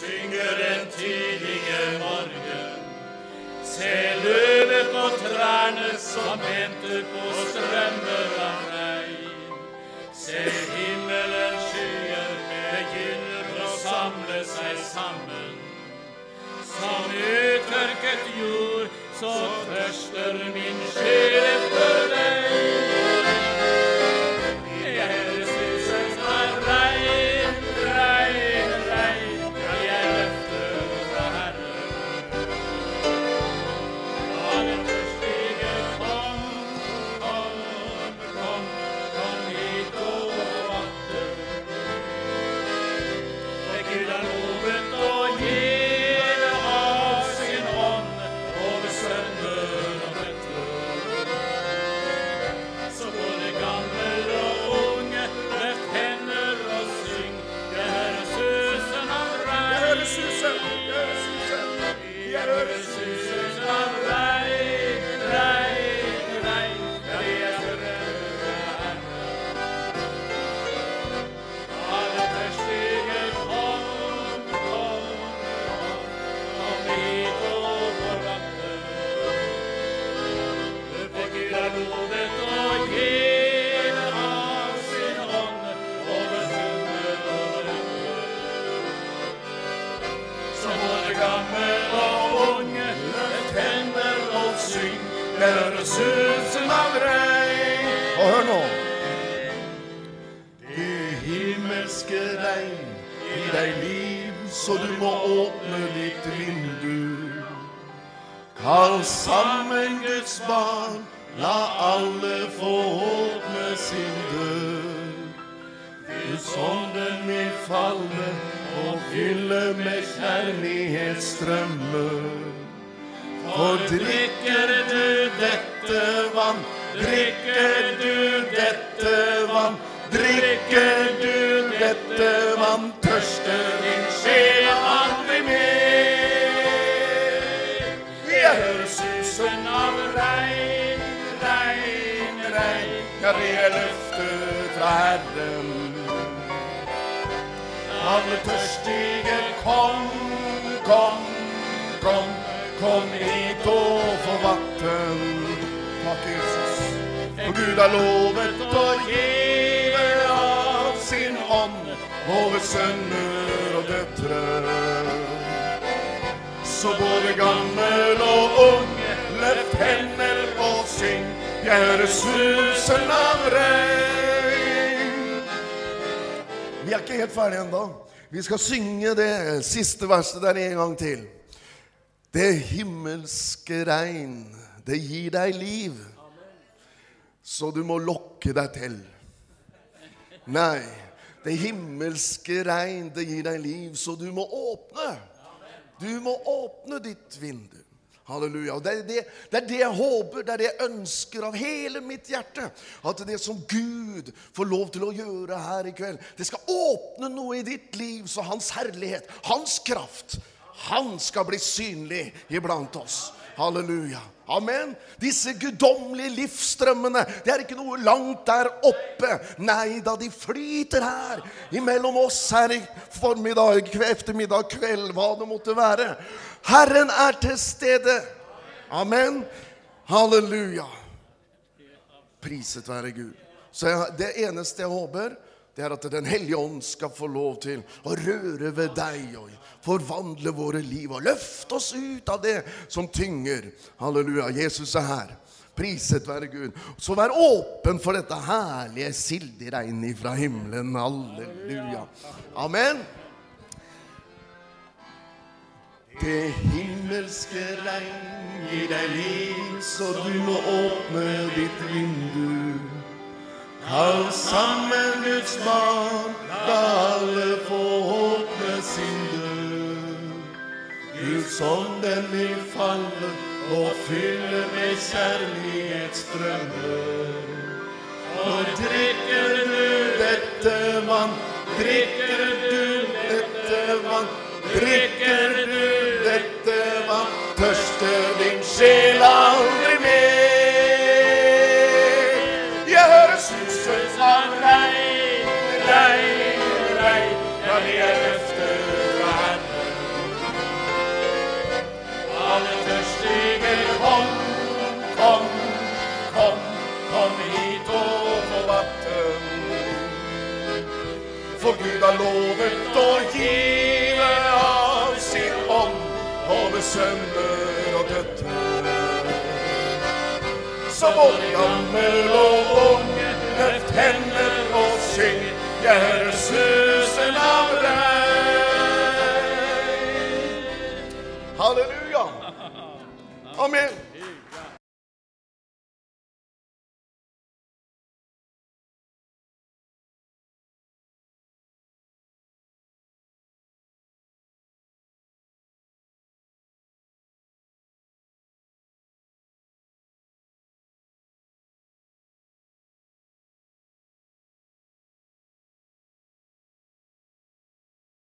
synger den tidlige morgen. Se løvet på trærne som venter på strømmer av regn. Se himmelens skyer begynner å samle seg sammen. Som uttørket jord, så tørster min sjel etter deg. Jeg hører susen av regn, regn, regn. Ja, jeg løfter fra Herren. Alle tørstige, kom, kom, kom, kom hit og vatten. For Gud har lovet å gi susen av regn. Og hør nå. Det himmelske regn gir deg liv, så du må åpne ditt vindu. Kall sammen Guds barn, la alle få åpne sin dør. Guds ånden vil falle og fylle med kjærlighetsstrømmer. For drikker du dette vann, drikker du dette vann, drikker du dette vann, tørster din sjel aldri mer. Jeg hører susen av regn, regn, regn, ja, det er løftet fra Herren. Alle tørstige, kom, kom, kom. Kom hit og få vatten. Takk, Jesus. For Gud har lovet å gi av sin ånd over sønner og døtre. Så både gammel og unge, løft hender og syng. Jeg hører susen av regn. Vi er ikke helt ferdige enda. Vi skal synge det siste verset der en gang til. Det himmelske regn, det gir deg liv, så du må lokke deg til. Nei, det himmelske regn, det gir deg liv, så du må åpne. Du må åpne ditt vindu. Halleluja. Det er det jeg håper, det er det jeg ønsker av hele mitt hjerte. At det som Gud får lov til å gjøre her i kveld, det skal åpne noe i ditt liv, så hans herlighet, hans kraft, han skal bli synlig iblant oss. Halleluja. Amen. Disse guddommelige livsstrømmene, det er ikke noe langt der oppe. Nei, da de flyter her imellom oss her i formiddag, eftermiddag, kveld, hva det måtte være. Herren er til stede. Amen. Halleluja. Priset være Gud. Så det eneste jeg håper, det er at den hellige ånd skal få lov til å røre ved deg og forvandle våre liv og løfte oss ut av det som tynger. Halleluja, Jesus er her. Priset være Gud. Så vær åpen for dette herlige silderegn fra himmelen. Halleluja. Amen. Det himmelske regn gir deg liv, så du må åpne ditt vindu. Kall sammen Guds barn, la alle få åpne sin dør. Guds ånd den vil falle og fylle med kjærlighetsstrømmer. For drikker du dette vann, drikker du dette vann, drikker du dette vann, tørster din sjel aldri mer. Jeg hører susen av regn, regn, regn, ja, det er løftet fra Herren. har lovet å give av sin ånd over sønner og døtre. Så både gammel og unge, løft hender og syng, jeg hører susen av